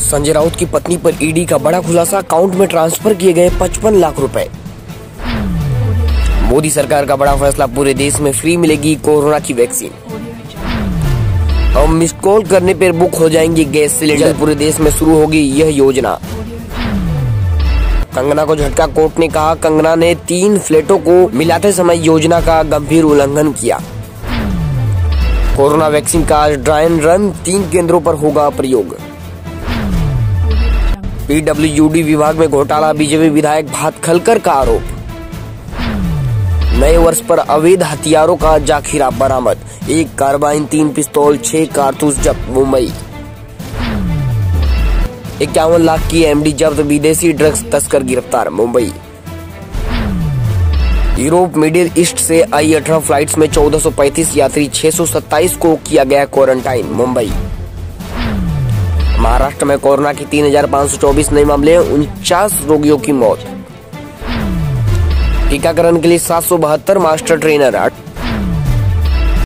संजय राउत की पत्नी पर ईडी का बड़ा खुलासा, अकाउंट में ट्रांसफर किए गए 55 लाख रुपए। मोदी सरकार का बड़ा फैसला, पूरे देश में फ्री मिलेगी कोरोना की वैक्सीन। अब मिस कॉल करने पर बुक हो जाएंगे गैस सिलेंडर, पूरे देश में शुरू होगी यह योजना। कंगना को झटका, कोर्ट ने कहा कंगना ने 3 फ्लैटों को मिलाते समय योजना का गंभीर उल्लंघन किया। कोरोना वैक्सीन का आज ड्राई रन, 3 केंद्रों पर होगा प्रयोग। पीडब्ल्यूडी विभाग में घोटाला, बीजेपी विधायक भातखलकर का आरोप। नए वर्ष पर अवैध हथियारों का जाखिरा बरामद, 1 कार्बाइन, 3 पिस्तौल, 6 कारतूस जब्त। मुंबई 51 लाख की एमडी जब्त, विदेशी ड्रग्स तस्कर गिरफ्तार। मुंबई यूरोप मिडिल ईस्ट से आई 18 फ्लाइट्स में 1435 यात्री, 627 को किया गया क्वारंटाइन। मुंबई महाराष्ट्र में कोरोना की 3524 नए मामले, 49 रोगियों की मौत। टीकाकरण के लिए 772 मास्टर ट्रेनर,